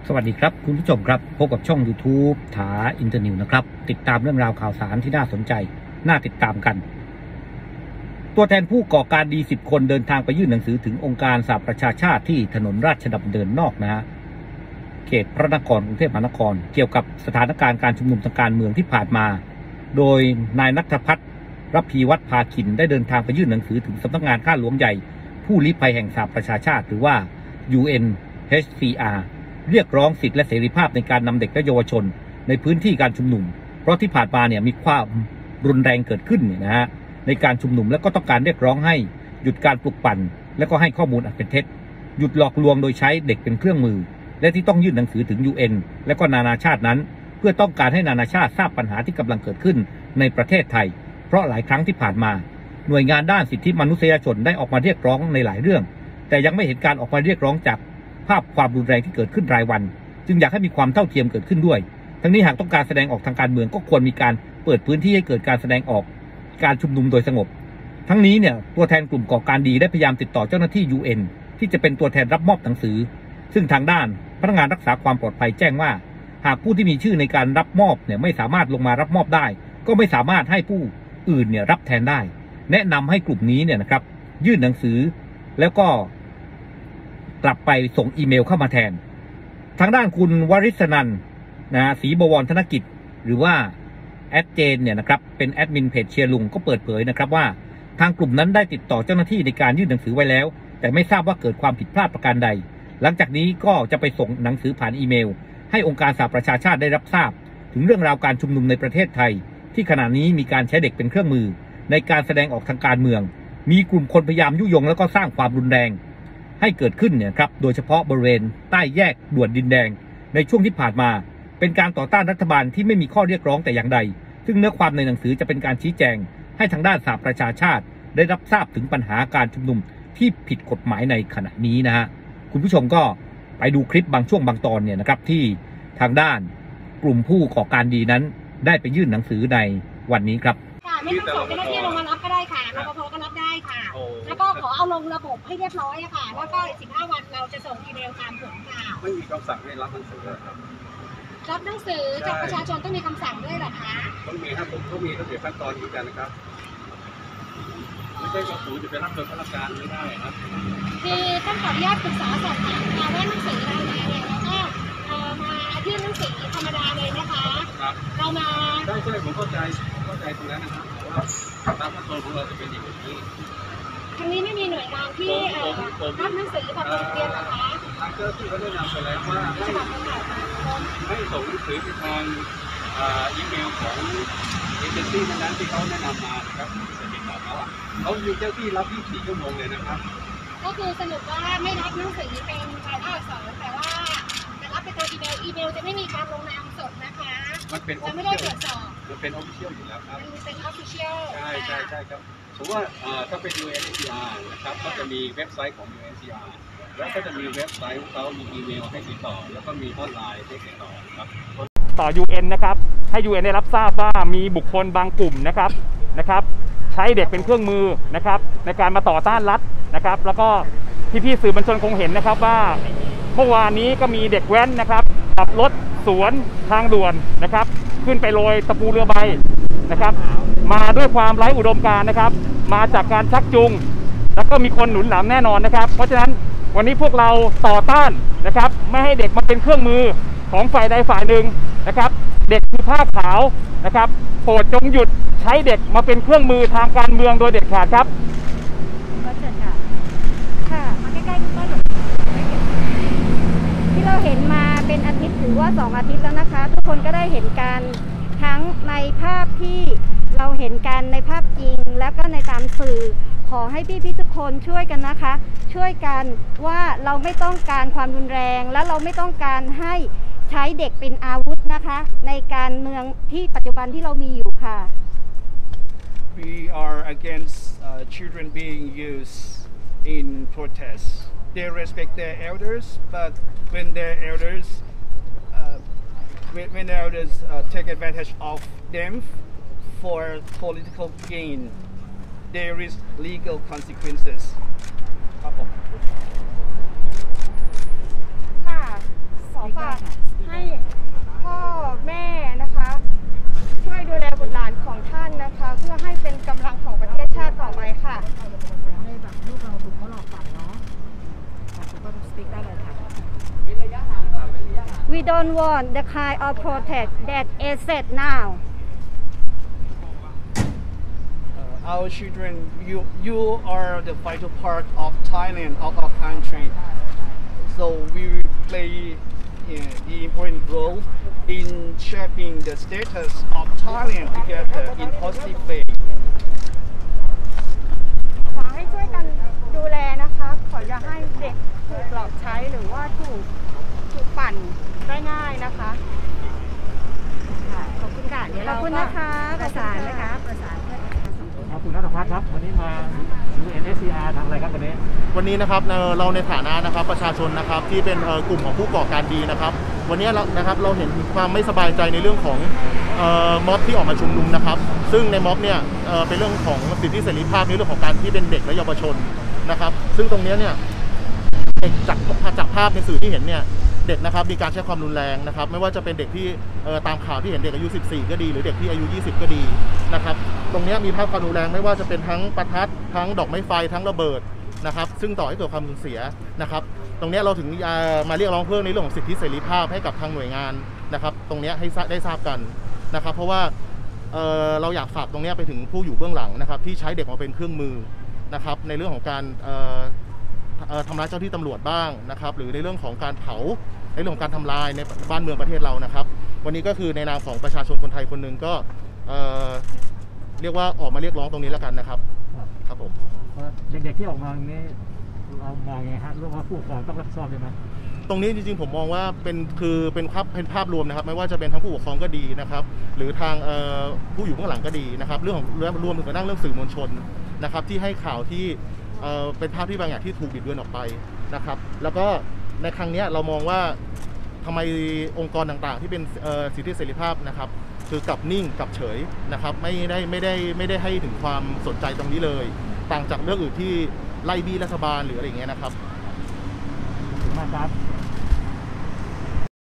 สวัสดีครับคุณผู้ชมครับพบกับช่อง YouTube ถาอินเตอร์นิวนะครับติดตามเรื่องราวข่าวสารที่น่าสนใจน่าติดตามกันตัวแทนผู้ก่อการดี10 คนเดินทางไปยื่นหนังสือถึงองค์การสหประชาชาติที่ถนนราชดำเนินนอกนะฮะเขตพระนครกรุงเทพมหานครเกี่ยวกับสถานการณ์การชุมนุมทางการเมืองที่ผ่านมาโดยนายณัฐพัฒน์รับพีวัฒน์ภาคินได้เดินทางไปยื่นหนังสือถึงสำนักงานข้าหลวงใหญ่ผู้ลี้ภัยแห่งสหประชาชาติหรือว่า UNHCRเรียกร้องสิทธิและเสรีภาพในการนำเด็กและเยาวชนในพื้นที่การชุมนุมเพราะที่ผ่านมาเนี่ยมีความรุนแรงเกิดขึ้นเนี่ยนะฮะในการชุมนุมและก็ต้องการเรียกร้องให้หยุดการปลุกปั่นและก็ให้ข้อมูลอันเป็นเท็จหยุดหลอกลวงโดยใช้เด็กเป็นเครื่องมือและที่ต้องยื่นหนังสือถึง UN และก็นานาชาตินั้นเพื่อต้องการให้นานาชาติทราบปัญหาที่กำลังเกิดขึ้นในประเทศไทยเพราะหลายครั้งที่ผ่านมาหน่วยงานด้านสิทธิมนุษยชนได้ออกมาเรียกร้องในหลายเรื่องแต่ยังไม่เห็นการออกมาเรียกร้องจากภาพความรุนแรงที่เกิดขึ้นรายวันจึงอยากให้มีความเท่าเทียมเกิดขึ้นด้วยทั้งนี้หากต้องการแสดงออกทางการเมืองก็ควรมีการเปิดพื้นที่ให้เกิดการแสดงออกการชุมนุมโดยสงบทั้งนี้เนี่ยตัวแทนกลุ่มก่อการดีได้พยายามติดต่อเจ้าหน้าที่ UN ที่จะเป็นตัวแทนรับมอบหนังสือซึ่งทางด้านพนักงานรักษาความปลอดภัยแจ้งว่าหากผู้ที่มีชื่อในการรับมอบเนี่ยไม่สามารถลงมารับมอบได้ก็ไม่สามารถให้ผู้อื่นเนี่ยรับแทนได้แนะนำให้กลุ่มนี้เนี่ยนะครับยื่นหนังสือแล้วก็กลับไปส่งอีเมลเข้ามาแทนทางด้านคุณวริศนันท์ศรีบวรธนกิจหรือว่าแอดเจนเนี่ยนะครับเป็นแอดมินเพจเชียร์ลุงก็เปิดเผยนะครับว่าทางกลุ่มนั้นได้ติดต่อเจ้าหน้าที่ในการยื่นหนังสือไว้แล้วแต่ไม่ทราบว่าเกิดความผิดพลาดประการใดหลังจากนี้ก็จะไปส่งหนังสือผ่านอีเมลให้องค์การสหประชาชาติได้รับทราบถึงเรื่องราวการชุมนุมในประเทศไทยที่ขณะนี้มีการใช้เด็กเป็นเครื่องมือในการแสดงออกทางการเมืองมีกลุ่มคนพยายามยุยงแล้วก็สร้างความรุนแรงให้เกิดขึ้นเนี่ยครับโดยเฉพาะบริเวณใต้แยกด่วนดินแดงในช่วงที่ผ่านมาเป็นการต่อต้านรัฐบาลที่ไม่มีข้อเรียกร้องแต่อย่างใดซึ่งเนื้อความในหนังสือจะเป็นการชี้แจงให้ทางด้านสหประชาชาติได้รับทราบถึงปัญหาการชุมนุมที่ผิดกฎหมายในขณะนี้นะฮะคุณผู้ชมก็ไปดูคลิปบางช่วงบางตอนเนี่ยนะครับที่ทางด้านกลุ่มผู้ก่อการดีนั้นได้ไปยื่นหนังสือในวันนี้ครับไม่ต้องส่งเจ้าหน้าที่ลงมารับก็ได้ค่ะรปภก็รับได้ค่ะแล้วก็ขอเอาลงระบบให้เรียบร้อยอะค่ะแล้วก็15 วันเราจะส่งอีเมลตามผลค่ะไม่มีคำสั่งให้รับหนังสือครับรับหนังสือจากประชาชนต้องมีคำสั่งด้วยเหรอคะต้องมีครับผมต้องมีระเบียบขั้นตอนเหมือนกันนะครับไม่ใช่ว่าศูนย์จะไปรับโดยข้าราชการไม่ได้ครับคือต้องขออนุญาตปรึกษาสอบถามค่ะว่าหนังสือเราเนี่ยเราก็มายื่นหนังสือธรรมดาเลยนะคะเรามาใช่ผมเข้าใจตรงนั้นนะครับว่าตามขั้นตอนของเราจะเป็นอย่างนี้ทางนี้ไม่มีหน่วยงานที่รับหนังสือแบบโรงเรียนนะคะทางเจ้าที่เขาได้นำไปแล้วว่าให้ส่งหนังสือไปทางอีเมลของเอเจนซี่นั้นที่เขาแนะนำมานะครับจะติดต่อเขามีเจ้าที่รับ24 ชั่วโมงเลยนะครับก็คือสรุปว่าไม่รับหนังสือเป็นรายละอักษรแต่ว่าจะรับไปทางอีเมลจะไม่มีการลงนามสดนะคะเราไม่ได้ตรวจสอบมันเป็น official อยู่แล้วครับมันเป็น official ใช่ครับสมมติว่าถ้าเป็น UNHCR นะครับก็จะมีเว็บไซต์ของ UNHCR แล้วก็จะมีเว็บไซต์ของเขามีอีเมลให้ติดต่อแล้วก็มีฮอตไลน์ให้ติดต่อครับต่อ UN นะครับให้ UN ได้รับทราบว่ามีบุคคลบางกลุ่มนะครับใช้เด็กเป็นเครื่องมือนะครับในการมาต่อต้านรัฐนะครับแล้วก็พี่ๆสื่อมวลชนคงเห็นนะครับว่าเมื่อวานนี้ก็มีเด็กแว้นนะครับขับรถสวนทางด่วนนะครับขึ้นไปโรยตะปูเรือใบนะครับมาด้วยความไร้อุดมการณ์นะครับมาจากการชักจูงแล้วก็มีคนหนุนหลังแน่นอนนะครับเพราะฉะนั้นวันนี้พวกเราต่อต้านนะครับไม่ให้เด็กมาเป็นเครื่องมือของฝ่ายใดฝ่ายหนึ่งนะครับเด็กคือผ้าขาวนะครับโปรดจงหยุดใช้เด็กมาเป็นเครื่องมือทางการเมืองโดยเด็ดขาดครับก็เชิญค่ะค่ะมาใกล้ๆคุณป้าหน่อยที่เราเห็นมาเป็นอาทิตย์หรือว่า2 อาทิตย์แล้วนะคะทุกคนก็ได้เห็นการทั้งในภาพที่เราเห็นกันในภาพจริงแล้วก็ในตามสื่อขอให้พี่ๆทุกคนช่วยกันนะคะช่วยกันว่าเราไม่ต้องการความรุนแรงและเราไม่ต้องการให้ใช้เด็กเป็นอาวุธนะคะในการเมืองที่ปัจจุบันที่เรามีอยู่ค่ะ We are against children being used in protests. They respect their elders, but when their elders take advantage of them for political gain, there is legal consequences. ค่ะอฝากให้พ่อแม่นะคะช่วยดูแลบุตรหลานของท่านนะคะเพื่อให้เป็นกำลังของประเทศชาติต่อไปค่ะให้แบบลูกเราถูกเขาหลอกฝันเนาะก็สปีกได้เลยค่ะ We don't want the kind of protest that is set now. Our children, you are the vital part of Thailand, of our country. So we play the important role in shaping the status of Thailand together in positive way. ขอให้ช่วยกันดูแลนะคะขออย่าให้เด็กถูกหลอกใช้หรือว่าถูกปั่นได้ง่ายนะคะขอบคุณค่ะเดี๋ยวเราขอบคุณนะคะประสานนะคะประสานเพื่อนขอบคุณนัทพัฒน์ครับวันนี้มา UNSCR ทำอะไรครับวันนี้นะครับเราในฐานะนะครับประชาชนนะครับที่เป็นกลุ่มของผู้ก่อการดีนะครับวันนี้เราเห็นความไม่สบายใจในเรื่องของม็อบที่ออกมาชุมนุมนะครับซึ่งในม็อบเนี่ยเป็นเรื่องของสิทธิเสรีภาพในเรื่องของการที่เป็นเด็กและเยาวชนนะครับซึ่งตรงนี้เนี่ยจากภาพในสื่อที่เห็นเนี่ยเด็กนะครับมีการใช้ความรุนแรงนะครับไม่ว่าจะเป็นเด็กที่ตามข่าวที่เห็นเด็กอายุ14ก็ดีหรือเด็กที่อายุ20ก็ดีนะครับตรงนี้มีภาพความรุนแรงไม่ว่าจะเป็นทั้งประทัดทั้งดอกไม้ไฟทั้งระเบิดนะครับซึ่งต่อให้เกิดความสูญเสียนะครับตรงนี้เราถึงมาเรียกร้องเพิ่มในเรื่องของสิทธิเสรีภาพให้กับทางหน่วยงานนะครับตรงนี้ให้ได้ทราบกันนะครับเพราะว่าเราอยากฝากตรงนี้ไปถึงผู้อยู่เบื้องหลังนะครับที่ใช้เด็กมาเป็นเครื่องมือนะครับในเรื่องของการทำร้ายเจ้าที่ตำรวจบ้างนะครับหรือในเรื่องของการเผาในเรื่องของการทำลายในบ้านเมืองประเทศเรานะครับวันนี้ก็คือในนามของประชาชนคนไทยคนหนึ่งก็เรียกว่าออกมาเรียกร้องตรงนี้แล้วกันนะครับครับผมเด็กๆที่ออกมาอย่างนี้เรามองไงฮะเรื่องว่าผู้ปกครองต้องรับผิดชอบใช่ไหมตรงนี้จริงๆผมมองว่าเป็นภาพรวมนะครับไม่ว่าจะเป็นทั้งผู้ปกครองก็ดีนะครับหรือทางผู้อยู่เบื้องหลังก็ดีนะครับเรื่องของรวมถึงกระทั่งเรื่องสื่อมวลชนนะครับที่ให้ข่าวที่เป็นภาพที่บางอย่างที่ถูกบิดเบือนออกไปนะครับแล้วก็ในครั้งนี้เรามองว่าทำไมองค์กรต่างๆที่เป็นสิทธิเสรีภาพนะครับคือกลับนิ่งกลับเฉยนะครับไม่ได้ให้ถึงความสนใจตรงนี้เลยต่างจากเรื่องอื่นที่ไล่บี้รัฐบาลหรืออะไรอย่างเงี้ยนะครับขอบคุณมากครับ